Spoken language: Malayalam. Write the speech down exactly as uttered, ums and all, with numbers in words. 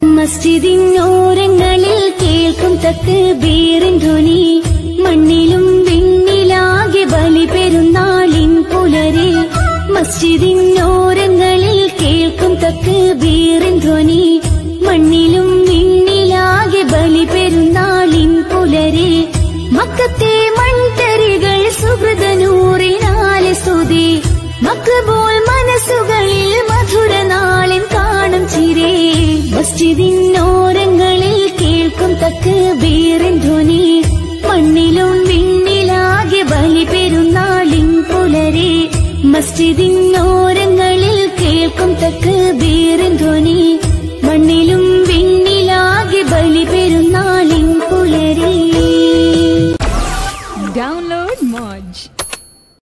മസ്ജിദിനോരങ്ങളിൽ കേൾക്കും തക്ബീറിൻ ധ്വനി മണ്ണിലും വിണ്ണിലാകെ ബലി പെരുന്നാളിൻ പുലരെ മസ്ജിദിനോരങ്ങളിൽ കേൾക്കും തക്ബീറിൻ ധ്വനി മണ്ണിലും വിണ്ണിലാകെ ബലി പെരുന്നാളിൻ പുലരെ മക്കത്തെ മൺതരികൾ സുഹൃതനൂറിനാലെ സ്തുതി മക്ബൂൽ മനസ്സുകളിൽ മധുര നാളിൻ കാണും ചിരേ മസ്ജിദിനോരങ്ങളിൽ കേൾക്കും തക്ബീറിൻ ധ്വനി മണ്ണിലും വിണ്ണിലാകെ ബലി പെരുന്നാളിൻ പുലരെ മസ്ജിദിനോരങ്ങളിൽ കേൾക്കും തക്ബീറിൻ ധ്വനി മണ്ണിലും